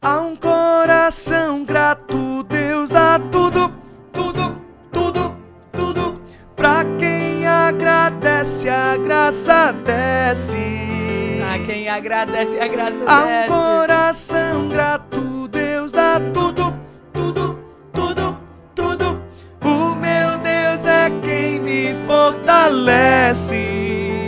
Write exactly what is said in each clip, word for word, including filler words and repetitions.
A um coração grato, Deus dá tudo, tudo, tudo, tudo. Pra quem agradece, a graça desce. A quem agradece, a graça desce. A um coração grato, Deus dá tudo, tudo, tudo, tudo. O meu Deus é quem me fortalece.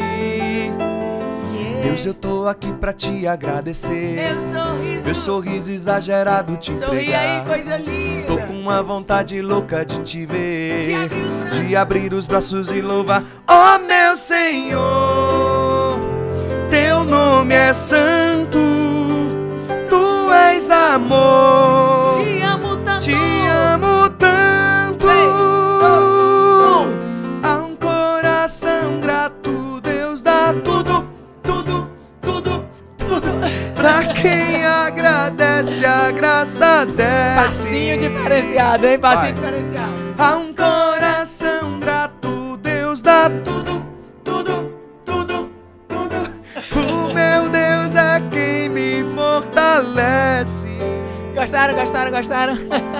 Deus, eu tô aqui pra te agradecer. Meu sorriso, Meu sorriso exagerado te sorri entregar. aí, coisa linda. Tô com uma vontade louca de te ver, De abrir os braços, de abrir os braços e louvar. Oh meu Senhor, teu nome é santo, tu és amor. te amo tanto. Te amo tanto. Três, dois, um. A um coração grato, Deus dá tudo, tudo, tudo, tudo. Pra quem agradece, a graça desce. Passinho diferenciado, hein? Passinho Vai. diferenciado. A um coração grato, Deus dá tudo, tudo, tudo, tudo. O meu Deus é quem me fortalece. Gostaram, gostaram, gostaram?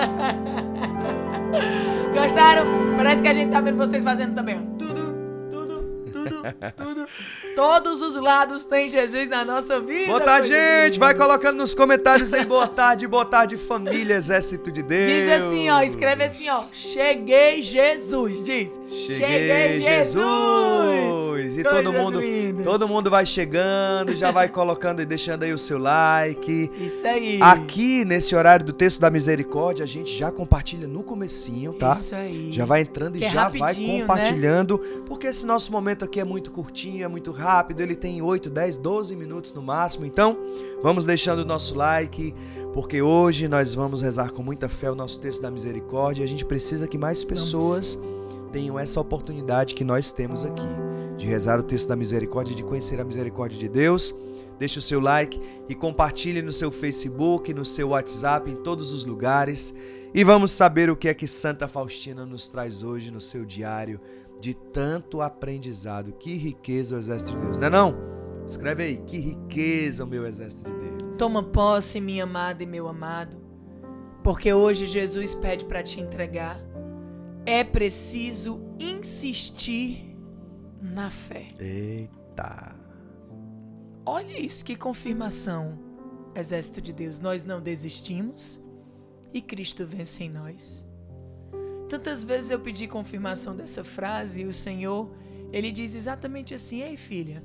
Gostaram? Parece que a gente tá vendo vocês fazendo também, ó. Tudo, tudo, tudo, tudo. Todos os lados tem Jesus na nossa vida. Boa tarde, meus gente. amigos. Vai colocando nos comentários aí. Boa tarde, boa tarde, família, exército de Deus. Diz assim, ó. Escreve assim, ó. Cheguei, Jesus. Diz. Cheguei, Jesus. E todo Coisas mundo, lindas. todo mundo vai chegando, já vai colocando e deixando aí o seu like. Isso aí. Aqui, nesse horário do Texto da Misericórdia, a gente já compartilha no comecinho, tá? Isso aí. Já vai entrando e Que é já vai rapidinho, compartilhando, porque esse nosso momento aqui é muito curtinho, é muito rápido, ele tem oito, dez, doze minutos no máximo. Então, vamos deixando o nosso like, porque hoje nós vamos rezar com muita fé o nosso Texto da Misericórdia e a gente precisa que mais pessoas tenham essa oportunidade que nós temos aqui, de rezar o Texto da Misericórdia, de conhecer a misericórdia de Deus. Deixe o seu like e compartilhe no seu Facebook, no seu WhatsApp, em todos os lugares. E vamos saber o que é que Santa Faustina nos traz hoje no seu diário de tanto aprendizado. Que riqueza o exército de Deus, não é não? Escreve aí, que riqueza o meu exército de Deus. Toma posse, minha amada e meu amado, porque hoje Jesus pede para te entregar. É preciso insistir na fé. Eita. Olha isso, que confirmação, exército de Deus. Nós não desistimos e Cristo vence em nós. Tantas vezes eu pedi confirmação dessa frase e o Senhor, Ele diz exatamente assim: ei, filha,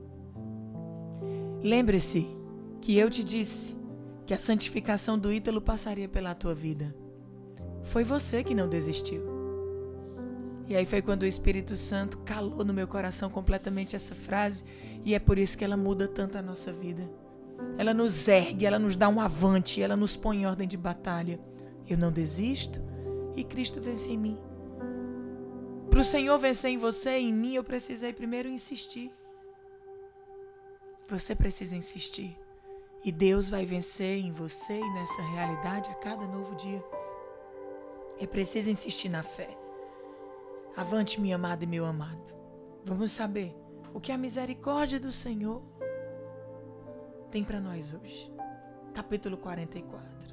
lembre-se que eu te disse que a santificação do Ítalo passaria pela tua vida. Foi você que não desistiu. E aí foi quando o Espírito Santo calou no meu coração completamente essa frase, e é por isso que ela muda tanto a nossa vida. Ela nos ergue, ela nos dá um avante, ela nos põe em ordem de batalha. Eu não desisto e Cristo vence em mim. Para o Senhor vencer em você e em mim, eu precisei primeiro insistir. Você precisa insistir. E Deus vai vencer em você e nessa realidade a cada novo dia. É preciso insistir na fé. Avante, minha amada e meu amado. Vamos saber o que a misericórdia do Senhor tem para nós hoje. Capítulo quarenta e quatro.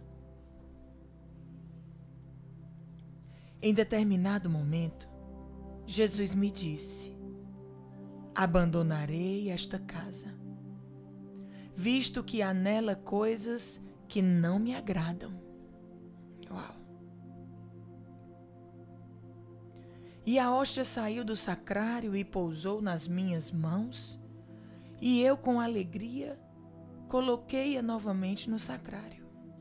Em determinado momento, Jesus me disse: abandonarei esta casa, visto que há nela coisas que não me agradam. Uau! E a hóstia saiu do sacrário e pousou nas minhas mãos, e eu, com alegria, coloquei-a novamente no sacrário.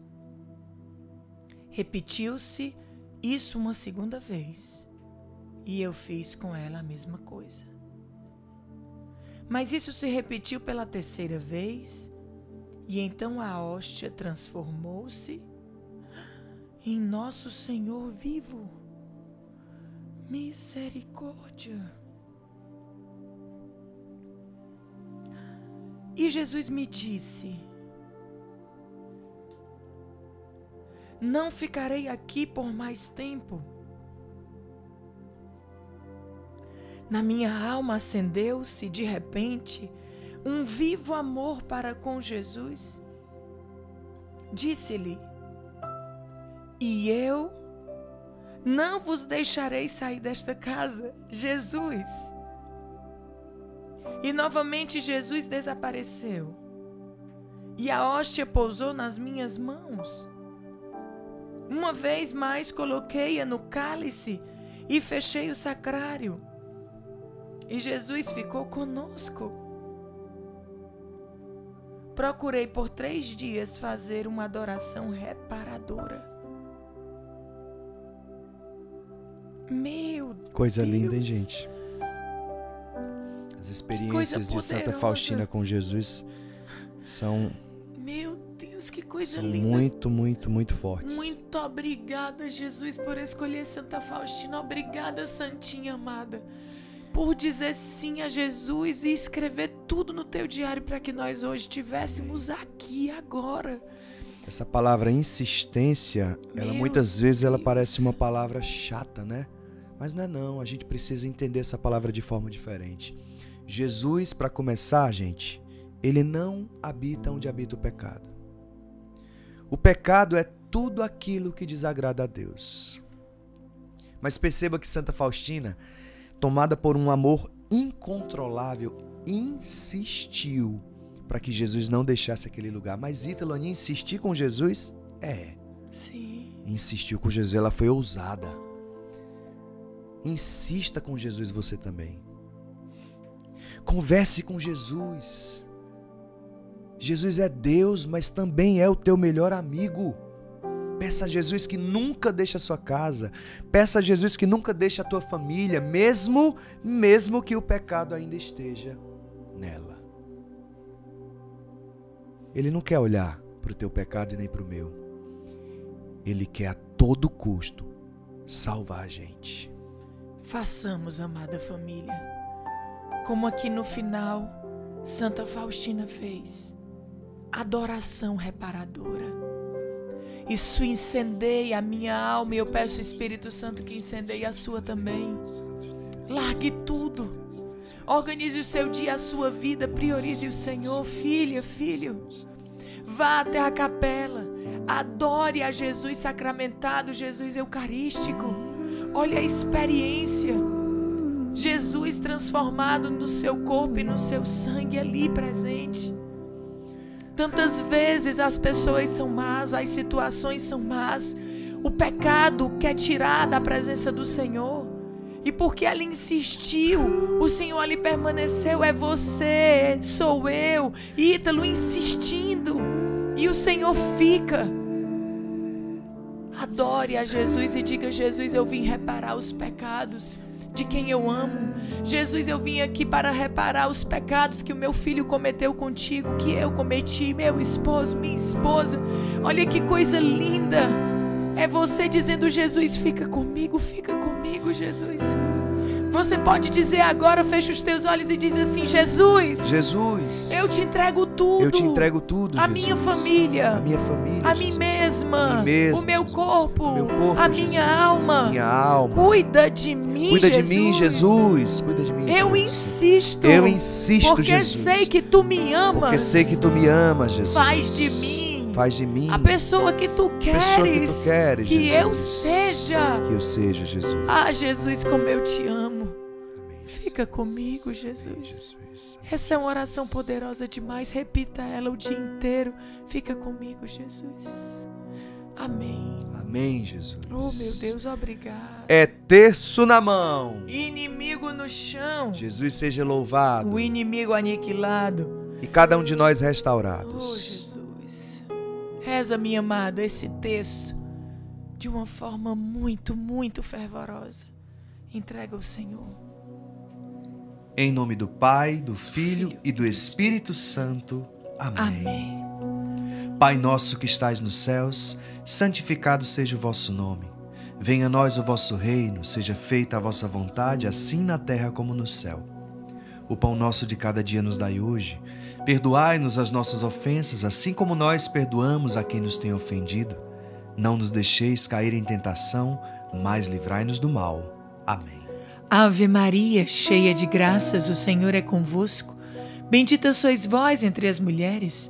Repetiu-se isso uma segunda vez, e eu fiz com ela a mesma coisa. Mas isso se repetiu pela terceira vez, e então a hóstia transformou-se em Nosso Senhor vivo. Misericórdia. E Jesus me disse: não ficarei aqui por mais tempo. Na minha alma acendeu-se de repente um vivo amor para com Jesus. disse-lhe: e eu não vos deixarei sair desta casa, Jesus. E novamente Jesus desapareceu. E a hóstia pousou nas minhas mãos. Uma vez mais coloquei-a no cálice e fechei o sacrário. E Jesus ficou conosco. Procurei por três dias fazer uma adoração reparadora. Meu Coisa Deus. linda, hein, gente? As experiências de Santa Faustina com Jesus são, meu Deus, que coisa são linda. muito, muito, muito fortes. Muito obrigada, Jesus, por escolher Santa Faustina. Obrigada, Santinha amada, por dizer sim a Jesus e escrever tudo no teu diário para que nós hoje estivéssemos aqui agora. Essa palavra insistência, ela Meu muitas vezes ela Deus. parece uma palavra chata, né? Mas não é não, a gente precisa entender essa palavra de forma diferente. Jesus, para começar, gente, ele não habita onde habita o pecado. O pecado é tudo aquilo que desagrada a Deus. Mas perceba que Santa Faustina, tomada por um amor incontrolável, insistiu para que Jesus não deixasse aquele lugar. Mas Ítalo, insistir com Jesus? É. Sim. Insistiu com Jesus, ela foi ousada. Insista com Jesus você também. Converse com Jesus. Jesus é Deus, mas também é o teu melhor amigo. Peça a Jesus que nunca deixe a sua casa. Peça a Jesus que nunca deixe a tua família, mesmo, mesmo que o pecado ainda esteja nela. Ele não quer olhar para o teu pecado e nem para o meu. Ele quer a todo custo salvar a gente. Façamos, amada família, como aqui no final Santa Faustina fez, adoração reparadora. Isso incendeia a minha alma e eu peço ao Espírito Santo que incendeie a sua também. Largue tudo. Organize o seu dia, a sua vida, priorize o Senhor. Filha, filho, vá até a capela, adore a Jesus sacramentado, Jesus eucarístico. Olha a experiência, Jesus transformado no seu corpo e no seu sangue ali presente. Tantas vezes as pessoas são más, as situações são más, o pecado quer tirar da presença do Senhor. E porque ela insistiu, o Senhor ali permaneceu. É você, sou eu, Ítalo insistindo. E o Senhor fica. Adore a Jesus e diga: Jesus, eu vim reparar os pecados de quem eu amo. Jesus, eu vim aqui para reparar os pecados que o meu filho cometeu contigo, que eu cometi, meu esposo, minha esposa. Olha que coisa linda. É você dizendo: Jesus, fica comigo, fica comigo, Jesus. Você pode dizer agora, fecha os teus olhos e diz assim: Jesus, Jesus, eu te entrego tudo. Eu te entrego tudo, a Jesus. minha família, a minha família, a Jesus. mim mesma, a mim mesmo, o meu Jesus. corpo, meu corpo a Jesus. minha alma. minha alma. Cuida de mim, Cuida Jesus. de mim, Jesus. Cuida de mim, Eu Jesus. insisto. Eu insisto, porque Jesus. sei que tu me amas. Porque sei que tu me amas, Jesus. Faz de mim. Faz de mim A pessoa que tu queres, pessoa que tu queres, que Jesus. eu seja. Que eu seja, Jesus. Ah, Jesus, como eu te amo. Amém, Fica comigo, Jesus. Amém, Jesus. Essa é uma oração poderosa demais. Repita ela o dia inteiro. Fica comigo, Jesus. Amém. Amém, Jesus. Oh, meu Deus, obrigado. É terço na mão. Inimigo no chão. Jesus seja louvado. O inimigo aniquilado. E cada um de nós Oh, restaurados. Jesus. Reza, minha amada, esse texto de uma forma muito, muito fervorosa. Entrega ao Senhor. Em nome do Pai, do Filho e do Espírito Santo. Amém. Amém. Pai nosso que estais nos céus, santificado seja o vosso nome. Venha a nós o vosso reino, seja feita a vossa vontade, assim na terra como no céu. O pão nosso de cada dia nos dai hoje. Perdoai-nos as nossas ofensas, assim como nós perdoamos a quem nos tem ofendido. Não nos deixeis cair em tentação, mas livrai-nos do mal. Amém. Ave Maria, cheia de graças, o Senhor é convosco. Bendita sois vós entre as mulheres.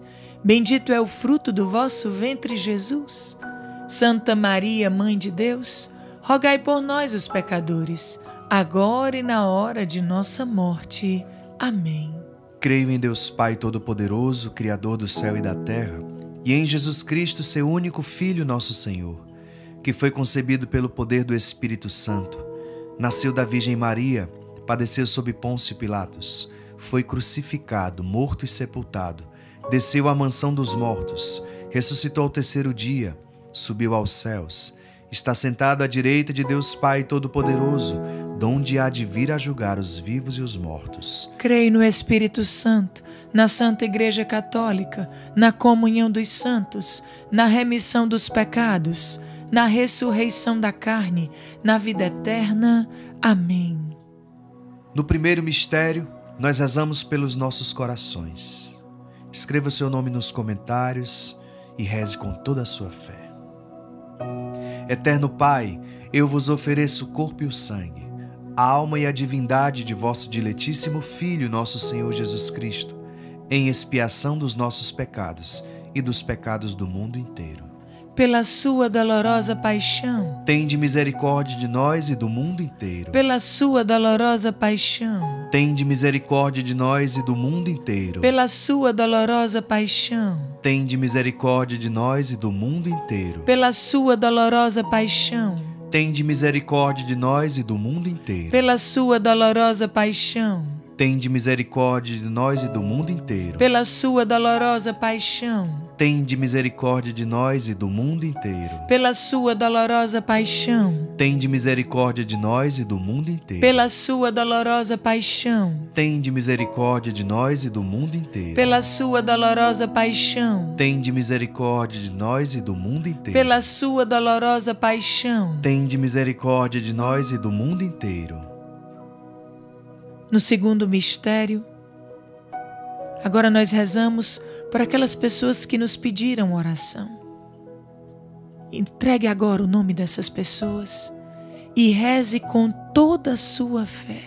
Bendito é o fruto do vosso ventre, Jesus. Santa Maria, Mãe de Deus, rogai por nós, os pecadores, agora e na hora de nossa morte. Amém. Creio em Deus Pai Todo-Poderoso, Criador do céu e da terra, e em Jesus Cristo, seu único Filho, nosso Senhor, que foi concebido pelo poder do Espírito Santo, nasceu da Virgem Maria, padeceu sob Pôncio Pilatos, foi crucificado, morto e sepultado, desceu à mansão dos mortos, ressuscitou ao terceiro dia, subiu aos céus, está sentado à direita de Deus Pai Todo-Poderoso, donde há de vir a julgar os vivos e os mortos. Creio no Espírito Santo, na Santa Igreja Católica, na comunhão dos santos, na remissão dos pecados, na ressurreição da carne, na vida eterna. Amém. No primeiro mistério, nós rezamos pelos nossos corações. Escreva o seu nome nos comentários e reze com toda a sua fé. Eterno Pai, eu vos ofereço o corpo e o sangue, a alma e a divindade de vosso diletíssimo Filho, nosso Senhor Jesus Cristo, em expiação dos nossos pecados e dos pecados do mundo inteiro. Pela sua dolorosa paixão, tende misericórdia de nós e do mundo inteiro. Pela sua dolorosa paixão, tende misericórdia de nós e do mundo inteiro. Pela sua dolorosa paixão, tende misericórdia de nós e do mundo inteiro. Pela sua dolorosa paixão, tende misericórdia de nós e do mundo inteiro. Pela sua dolorosa paixão, tende misericórdia de nós e do mundo inteiro. Pela sua dolorosa paixão, tende misericórdia de nós e do mundo inteiro. Pela sua dolorosa paixão, tende misericórdia de nós e do mundo inteiro. Pela sua dolorosa paixão, tende misericórdia de nós e do mundo inteiro. Pela sua dolorosa paixão, tende misericórdia de nós e do mundo inteiro. Pela sua dolorosa paixão, tende misericórdia de nós e do mundo inteiro. No segundo mistério, agora nós rezamos por aquelas pessoas que nos pediram oração. Entregue agora o nome dessas pessoas e reze com toda a sua fé.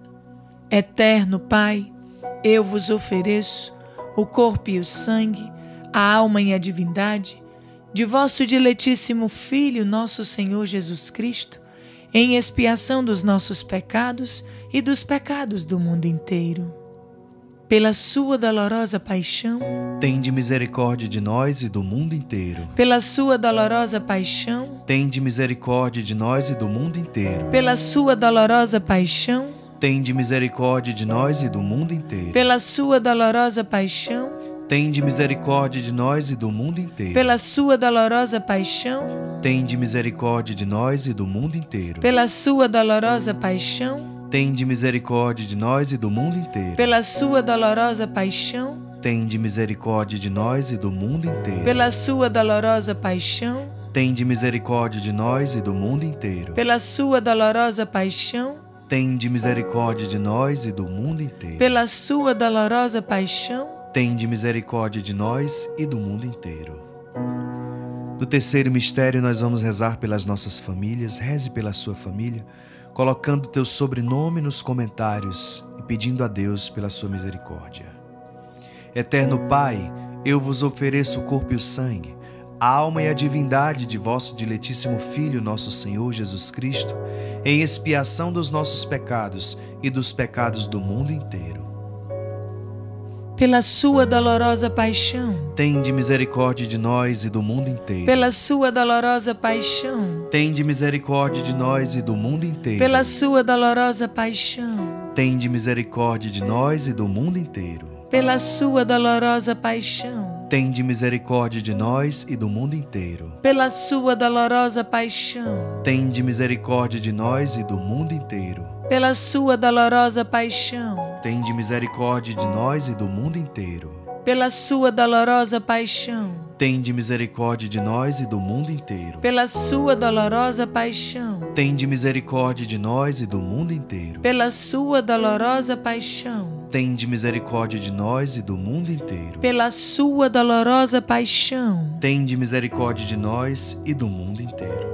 Eterno Pai, eu vos ofereço o corpo e o sangue, a alma e a divindade de vosso diletíssimo Filho, nosso Senhor Jesus Cristo, em expiação dos nossos pecados e dos pecados do mundo inteiro. Pela sua dolorosa paixão, tende misericórdia de nós e do mundo inteiro. Pela sua dolorosa paixão, tende misericórdia de nós e do mundo inteiro. Pela sua dolorosa paixão, tende misericórdia de nós e do mundo inteiro. Pela sua dolorosa paixão, tende misericórdia de nós e do mundo inteiro. Pela sua dolorosa paixão, tende misericórdia de nós e do mundo inteiro. Pela sua dolorosa paixão, tende misericórdia de nós e do mundo inteiro. Pela sua dolorosa paixão, tende misericórdia de nós e do mundo inteiro. Pela sua dolorosa paixão, tende misericórdia de nós e do mundo inteiro. Pela sua dolorosa paixão, tende misericórdia de nós e do mundo inteiro. Pela sua dolorosa paixão, tende misericórdia de nós e do mundo inteiro. No terceiro mistério, nós vamos rezar pelas nossas famílias. Reze pela sua família, colocando teu sobrenome nos comentários e pedindo a Deus pela sua misericórdia. Eterno Pai, eu vos ofereço o corpo e o sangue, a alma e a divindade de vosso diletíssimo Filho, nosso Senhor Jesus Cristo, em expiação dos nossos pecados e dos pecados do mundo inteiro. Pela sua dolorosa paixão, tende misericórdia de nós e do mundo inteiro. Pela sua dolorosa paixão, tende misericórdia de nós e do mundo inteiro. Pela sua dolorosa paixão, tende misericórdia de nós e do mundo inteiro. Pela sua dolorosa paixão, tende misericórdia de nós e do mundo inteiro. Pela sua dolorosa paixão, tende misericórdia de nós e do mundo inteiro. Pela sua dolorosa paixão, tende misericórdia de nós e do mundo inteiro. Pela sua dolorosa paixão, tende misericórdia de nós e do mundo inteiro. Pela sua dolorosa paixão, tende misericórdia de nós e do mundo inteiro. Pela sua dolorosa paixão, tende misericórdia de nós e do mundo inteiro. Pela sua dolorosa paixão, tende misericórdia de nós e do mundo inteiro.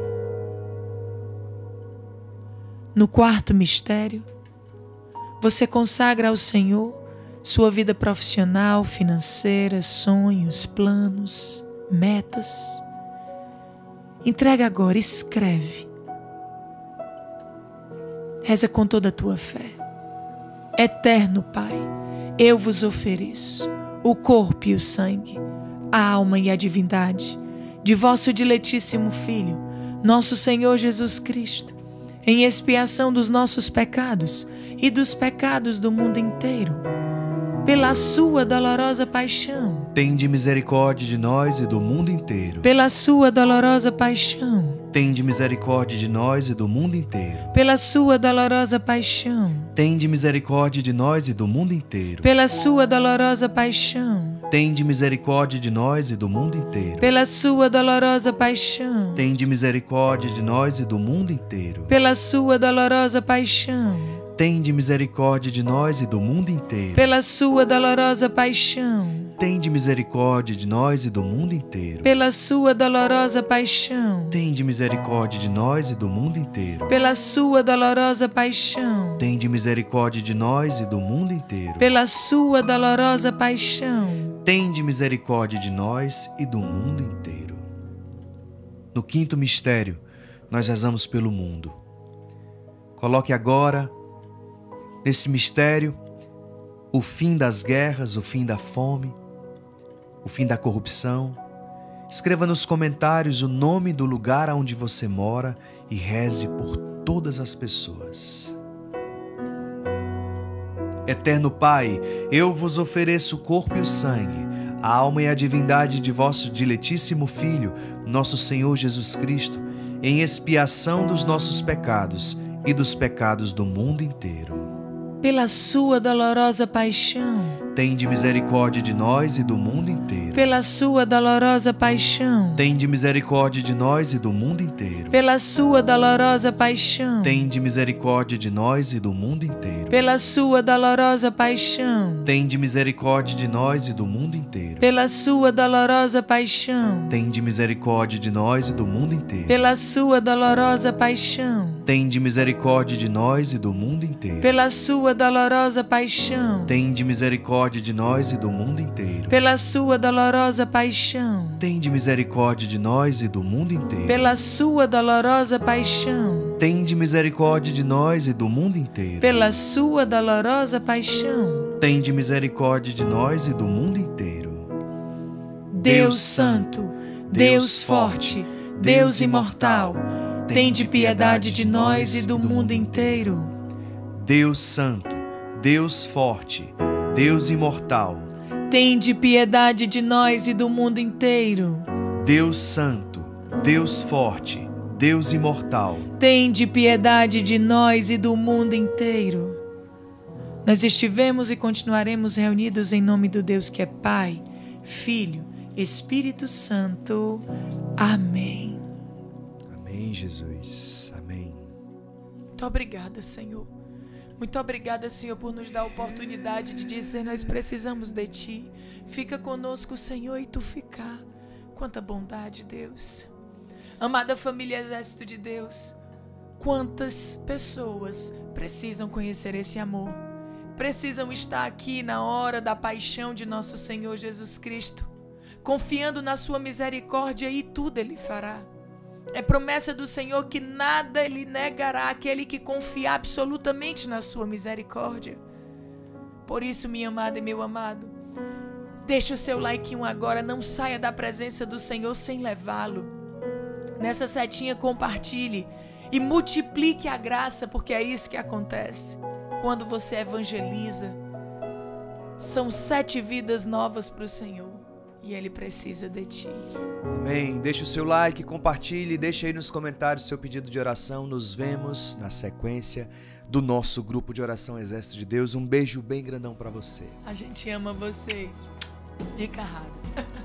No quarto mistério, você consagra ao Senhor sua vida profissional, financeira, sonhos, planos, metas. Entrega agora, escreve. Reza com toda a tua fé. Eterno Pai, eu vos ofereço o corpo e o sangue, a alma e a divindade de vosso diletíssimo Filho, nosso Senhor Jesus Cristo, em expiação dos nossos pecados e dos pecados do mundo inteiro, pela sua dolorosa paixão. Tende misericórdia de nós e do mundo inteiro. Pela sua dolorosa paixão. Tende misericórdia de nós e do mundo inteiro. Pela sua dolorosa paixão. Tende misericórdia de nós e do mundo inteiro. Pela sua dolorosa paixão. Tende misericórdia de nós e do mundo inteiro. Pela sua dolorosa paixão. Tende misericórdia de nós e do mundo inteiro. Pela sua dolorosa paixão. Tende misericórdia de nós e do mundo inteiro. Pela sua dolorosa paixão. Tende misericórdia de nós e do mundo inteiro. Pela sua dolorosa paixão. Tende misericórdia de nós e do mundo inteiro. Pela sua dolorosa paixão. Tende misericórdia de nós e do mundo inteiro. Pela sua dolorosa paixão. Tende misericórdia de nós e do mundo inteiro. No quinto mistério, nós rezamos pelo mundo. Coloque agora, nesse mistério, o fim das guerras, o fim da fome, o fim da corrupção. Escreva nos comentários o nome do lugar onde você mora e reze por todas as pessoas. Eterno Pai, eu vos ofereço o corpo e o sangue, a alma e a divindade de vosso diletíssimo Filho, nosso Senhor Jesus Cristo, em expiação dos nossos pecados e dos pecados do mundo inteiro. Pela sua dolorosa paixão. Tende misericórdia de nós e do mundo inteiro. Pela sua dolorosa paixão. Tende misericórdia de nós e do mundo inteiro. Pela sua dolorosa paixão. Tende misericórdia de nós e do mundo inteiro. Pela sua dolorosa paixão. Tende misericórdia de nós e do mundo inteiro. Pela sua dolorosa paixão. Tende misericórdia de nós e do mundo inteiro. Pela sua dolorosa paixão. Tende misericórdia de nós e do mundo inteiro. Pela sua dolorosa paixão. Tende misericórdia de nós e do mundo inteiro. Pela sua dolorosa paixão. Tende misericórdia de nós e do mundo inteiro. Pela sua dolorosa paixão. Tende misericórdia de nós e do mundo inteiro. Pela sua dolorosa paixão. Tende misericórdia de nós e do mundo inteiro. Deus Santo, Deus Forte, Deus Imortal, tende piedade de nós e do mundo inteiro. Deus Santo, Deus Forte, Deus Imortal, tende piedade de nós e do mundo inteiro. Deus Santo, Deus Forte, Deus Imortal, tende piedade de nós e do mundo inteiro. Nós estivemos e continuaremos reunidos em nome do Deus que é Pai, Filho, Espírito Santo. Amém. Amém, Jesus. Amém. Muito obrigada, Senhor. Muito obrigada, Senhor, por nos dar a oportunidade de dizer: nós precisamos de Ti. Fica conosco, Senhor, e Tu ficar. Quanta bondade, Deus. Amada família Exército de Deus, quantas pessoas precisam conhecer esse amor? Precisam estar aqui na hora da paixão de nosso Senhor Jesus Cristo, confiando na Sua misericórdia, e tudo Ele fará. É promessa do Senhor que nada Ele negará aquele que confia absolutamente na Sua misericórdia. Por isso, minha amada e meu amado, deixa o seu like agora, não saia da presença do Senhor sem levá-lo. Nessa setinha compartilhe e multiplique a graça, porque é isso que acontece quando você evangeliza. São sete vidas novas para o Senhor. E Ele precisa de ti. Amém. Deixa o seu like, compartilhe, deixa aí nos comentários seu pedido de oração. Nos vemos na sequência do nosso grupo de oração Exército de Deus. Um beijo bem grandão para você. A gente ama vocês. De carrado.